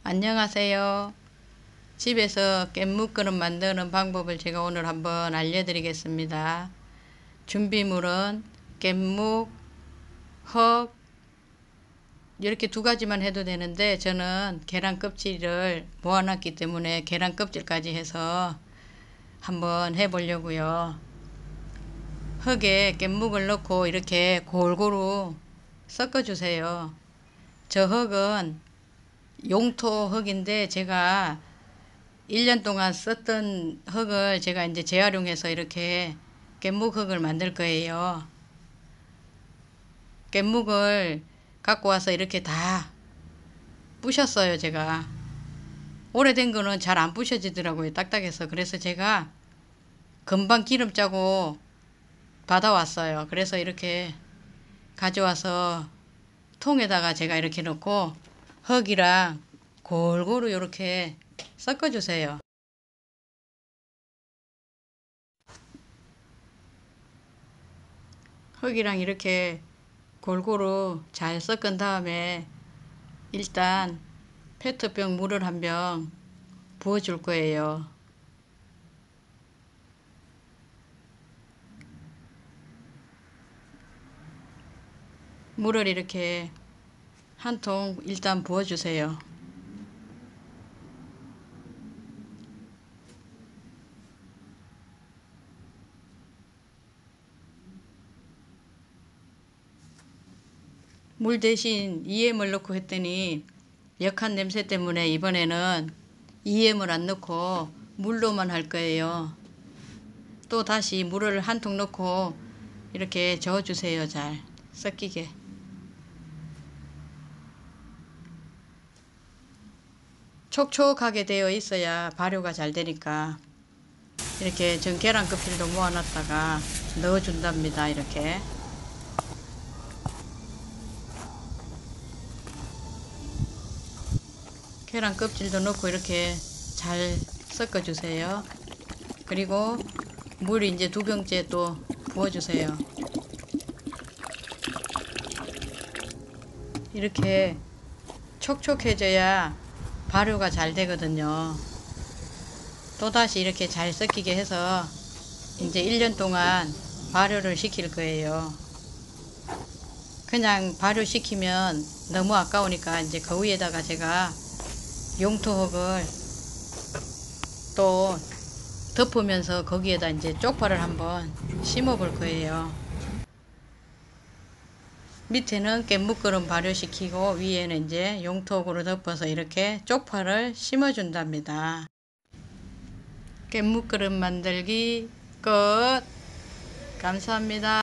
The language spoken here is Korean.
안녕하세요. 집에서 깻묵그릇 만드는 방법을 제가 오늘 한번 알려드리겠습니다. 준비물은 깻묵, 흙 이렇게 두 가지만 해도 되는데 저는 계란 껍질을 모아놨기 때문에 계란 껍질까지 해서 한번 해보려고요. 흙에 깻묵을 넣고 이렇게 골고루 섞어주세요. 저 흙은 용토 흙인데 제가 1년 동안 썼던 흙을 제가 이제 재활용해서 이렇게 깻묵 흙을 만들 거예요. 깻묵을 갖고 와서 이렇게 다 부셨어요. 제가 오래된 거는 잘 안 부셔지더라고요. 딱딱해서. 그래서 제가 금방 기름 짜고 받아왔어요. 그래서 이렇게 가져와서 통에다가 제가 이렇게 넣고 흙이랑 골고루 이렇게 섞어주세요. 흙이랑 이렇게 골고루 잘 섞은 다음에 일단 페트병 물을 한 병 부어 줄 거예요. 물을 이렇게 한 통 일단 부어 주세요. 물 대신 EM을 넣고 했더니 역한 냄새 때문에 이번에는 EM을 안 넣고 물로만 할 거예요. 또 다시 물을 한 통 넣고 이렇게 저어 주세요. 잘 섞이게. 촉촉하게 되어 있어야 발효가 잘 되니까 이렇게 전 계란 껍질도 모아놨다가 넣어준답니다. 이렇게 계란 껍질도 넣고 이렇게 잘 섞어주세요. 그리고 물 이제 2병째 또 부어주세요. 이렇게 촉촉해져야 발효가 잘 되거든요. 또다시 이렇게 잘 섞이게 해서 이제 1년 동안 발효를 시킬 거예요. 그냥 발효시키면 너무 아까우니까 이제 그 위에다가 제가 용토흙을 또 덮으면서 거기에다 이제 쪽파를 한번 심어 볼 거예요. 밑에는 깻묵그릇 발효시키고 위에는 이제 용토흙으로 덮어서 이렇게 쪽파를 심어 준답니다. 깻묵그릇 만들기 끝. 감사합니다.